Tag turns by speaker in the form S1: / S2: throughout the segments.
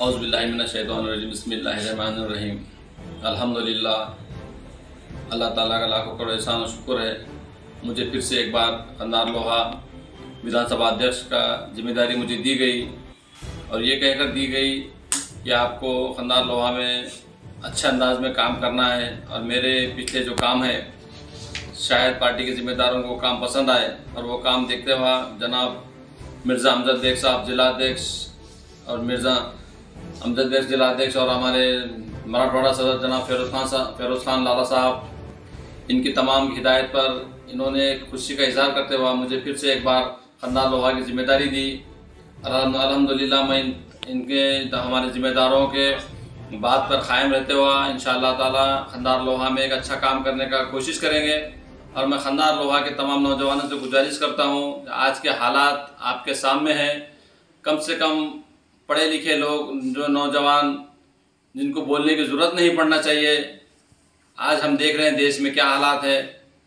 S1: औज़ुबिल्लाहिमिनश्शैतानिर्रजीम बिस्मिल्लाहिर्रहमानिर्रहीम। अल्हम्दुलिल्लाह, अल्लाह ताला का लाखों करोड़ एहसान और शुक्र है, मुझे फिर से एक बार खंदार लोहा विधानसभा अध्यक्ष का जिम्मेदारी मुझे दी गई और ये कहकर दी गई कि आपको खंदार लोहा में अच्छे अंदाज में काम करना है। और मेरे पिछले जो काम है शायद पार्टी के जिम्मेदारों को काम पसंद आए और वो काम देखते हुए जनाब मिर्ज़ा अमजद बेग साहब जिलाध्यक्ष और मिर्ज़ा अमजद बेग जिलाध्यक्ष और हमारे मराठवाड़ा सदर जनाब फ़िरोज़ खान लाला साहब, इनकी तमाम हिदायत पर इन्होंने खुशी का इजहार करते हुए मुझे फिर से एक बार खंदार लोहा की जिम्मेदारी दी। अल्हम्दुलिल्लाह मैं इनके हमारे जिम्मेदारों के बात पर कायम रहते हुए इंशाअल्लाह ताला खंदार लोहा में एक अच्छा काम करने का कोशिश करेंगे। और मैं खंदार लोहा के तमाम नौजवानों से गुजारिश करता हूँ, आज के हालात आपके सामने हैं, कम से कम पढ़े लिखे लोग जो नौजवान जिनको बोलने की ज़रूरत नहीं पड़ना चाहिए, आज हम देख रहे हैं देश में क्या हालात है।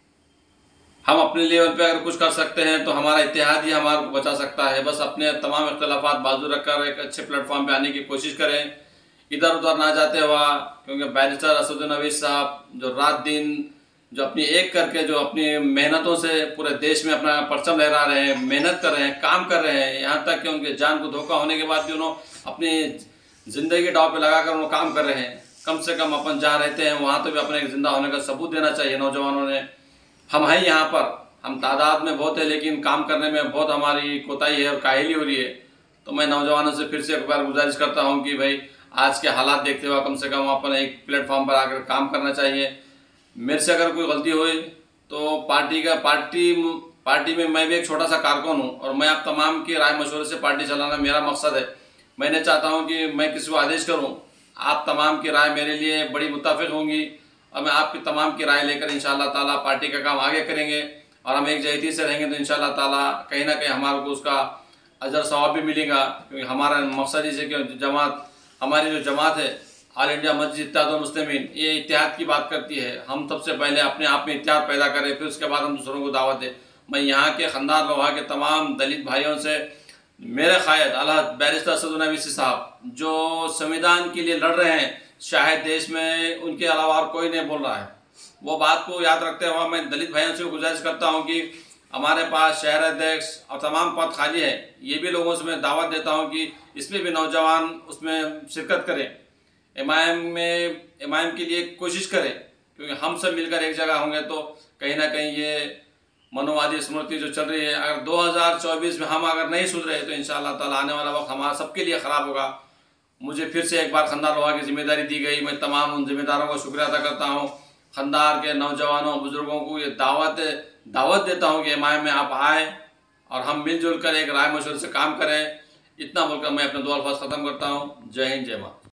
S1: हम अपने लेवल पे अगर कुछ कर सकते हैं तो हमारा इत्तेहाद ही हमारे को बचा सकता है। बस अपने तमाम इख्तलाफात बाजू रखकर एक अच्छे प्लेटफॉर्म पे आने की कोशिश करें, इधर उधर ना जाते हुआ, क्योंकि बैरिस्टर असदुद्दीन अवीज़ साहब जो रात दिन जो अपनी एक करके जो अपनी मेहनतों से पूरे देश में अपना परचम लहरा रहे हैं, मेहनत कर रहे हैं, काम कर रहे हैं, यहाँ तक कि उनके जान को धोखा होने के बाद भी उन्होंने अपनी ज़िंदगी दांव पे लगाकर वो काम कर रहे हैं। कम से कम अपन जहाँ रहते हैं वहाँ तो भी अपने एक ज़िंदा होने का सबूत देना चाहिए नौजवानों ने। हम हैं यहाँ पर, हम तादाद में बहुत है, लेकिन काम करने में बहुत हमारी कोताही है और काहिली हो रही है। तो मैं नौजवानों से फिर से एक बार गुजारिश करता हूँ कि भाई आज के हालात देखते हुए कम से कम अपन एक प्लेटफॉर्म पर आकर काम करना चाहिए। मेरे से अगर कोई गलती हुई तो पार्टी में मैं भी एक छोटा सा कारकुन हूँ और मैं आप तमाम की राय मशवरे से पार्टी चलाना मेरा मकसद है। मैं नहीं चाहता हूँ कि मैं किसी को आदेश करूँ, आप तमाम की राय मेरे लिए बड़ी मुत्ताफिक होंगी और मैं आपकी तमाम की राय लेकर इंशाअल्लाह ताला पार्टी का काम आगे करेंगे और हम एक जहती से रहेंगे तो इंशाअल्लाह ताला कहीं ना कहीं हमारे को उसका अजर सवाब भी मिलेगा। क्योंकि हमारा मकसद इसे कि जमात, हमारी जो जमात है ऑल इंडिया मस्जिद इत्तेहादुल मुस्लिमीन, ये इत्तेहाद की बात करती है। हम सबसे पहले अपने आप में इत्तेहाद पैदा करें, फिर उसके बाद हम दूसरों को दावत दें। मैं यहाँ के खंदार लोहा के तमाम दलित भाइयों से मेरे कायद आला बैरिस्टर असदुद्दीन अवीज़ साहब जो संविधान के लिए लड़ रहे हैं, शायद देश में उनके अलावा और कोई नहीं बोल रहा है, वो बात को याद रखते हुए मैं दलित भाइयों से गुजारिश करता हूँ कि हमारे पास शहर अध्यक्ष और तमाम पद खाली है। ये भी लोगों से मैं दावत देता हूँ कि इसमें भी नौजवान उसमें शिरकत करें, एमआईएम के लिए कोशिश करें, क्योंकि हम सब मिलकर एक जगह होंगे तो कहीं ना कहीं ये मनोवादी स्मृति जो चल रही है, अगर 2024 में हम अगर नहीं सुधरे तो इंशाअल्लाह ताला आने वाला वक्त हमारा सबके लिए ख़राब होगा। मुझे फिर से एक बार खंदार लोहा की जिम्मेदारी दी गई, मैं तमाम उन जिम्मेदारों का शुक्रिया अदा करता हूँ। खंदार के नौजवानों बुजुर्गों को ये दावत देता हूँ कि एमआईएम में आप आए और हम मिलजुल कर एक राय मशवरे से काम करें। इतना बोलकर मैं अपने दो अल्फाज ख़त्म करता हूँ। जय हिंद, जय भारत।